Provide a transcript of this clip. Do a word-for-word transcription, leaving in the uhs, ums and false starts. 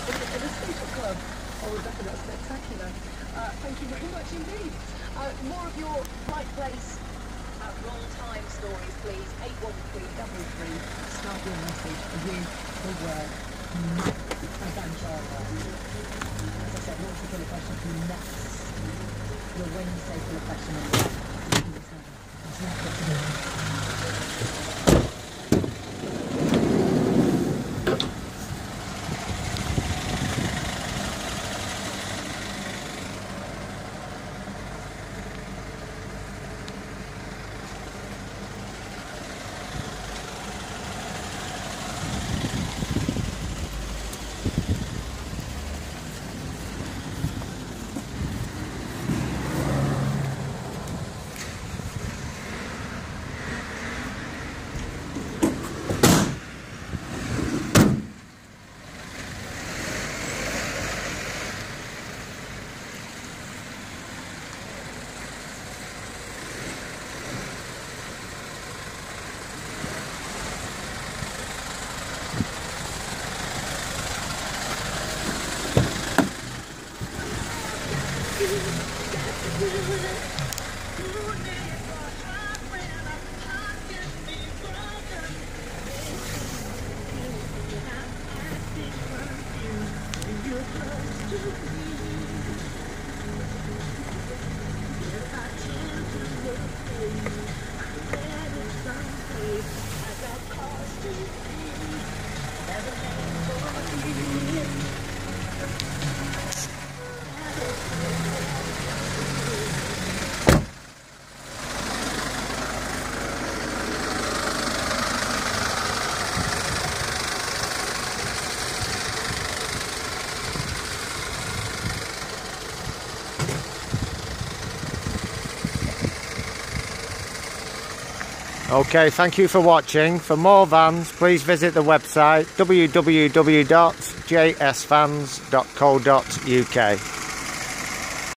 in a social club. Oh, definitely spectacular. Uh, thank you very much indeed. Uh, more of your right place, uh, wrong time stories, please. eight one three three three. Start your message with the word Avanjara. As I said, what's the killer question for you next? Your Wednesday killer question on the web. It's not what to do. Okay, thank you for watching. For more vans, please visit the website w w w dot j s vans dot co dot u k.